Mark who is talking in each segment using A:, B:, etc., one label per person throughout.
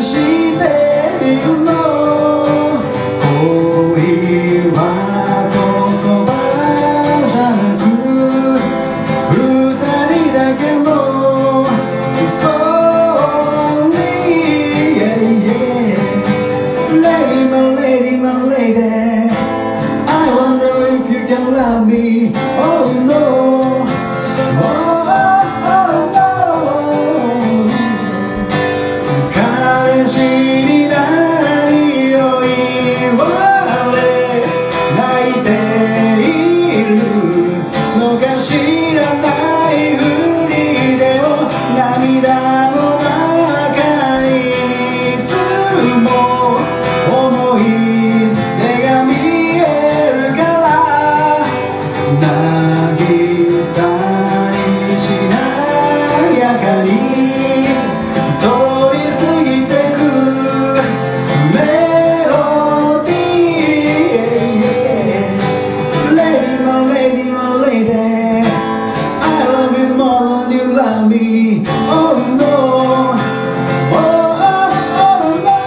A: しているの。恋は言葉じゃなく二人だけのストーリー。Lady, my lady, my lady, I wonder if you can love me. Oh no, oh, oh no. 彼氏に何を言われ泣いているのか知らないふりでも涙の中にいつも思い出が見えるから渚にしなやかに通り過ぎてくメロディー。 Lady, my lady, my lady, I love you more than you love me. Oh no, oh, oh no.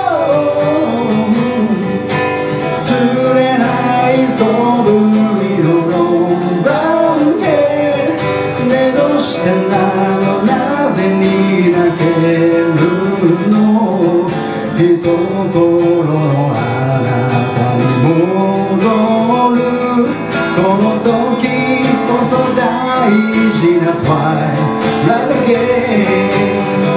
A: 釣れないそぶりのロングランヘねどうしてなのなぜに泣けるの一頃のあなたに戻るこの時こそ大事な Twilight again。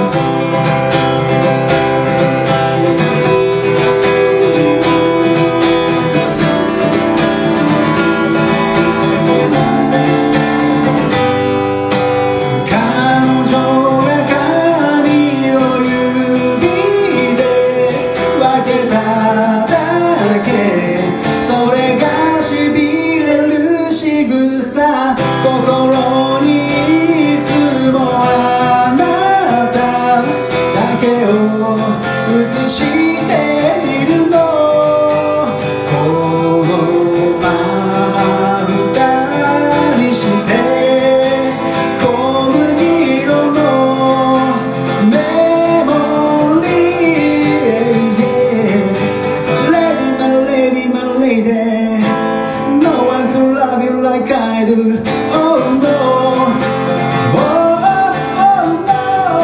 A: 彼女が髪を指で分けただけそれがしびれる仕草心にいつもあなただけを映しているの。このまま二人して小麦色のメモリー。 Lady, my lady, my lady, no one can love you like I do. Oh no, oh, oh no。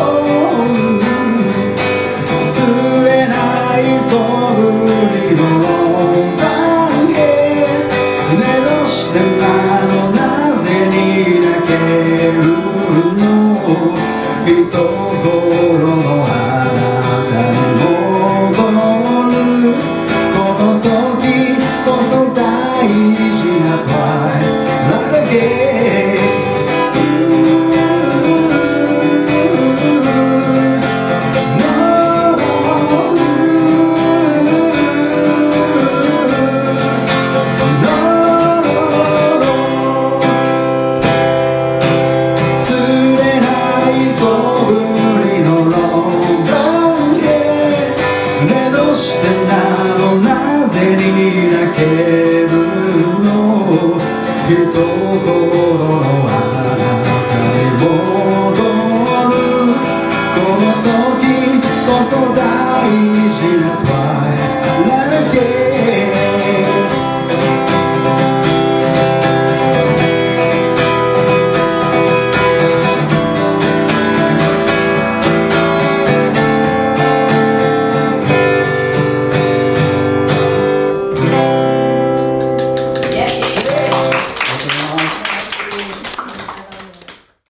A: 釣れないそぶりのロングランヘねどうしてなのなぜに泣けるの一頃のあなたに戻るこの時こそ大事な Twilight again。 釣れないそぶりのロングランヘねどうしてなのなぜに泣けるの一頃の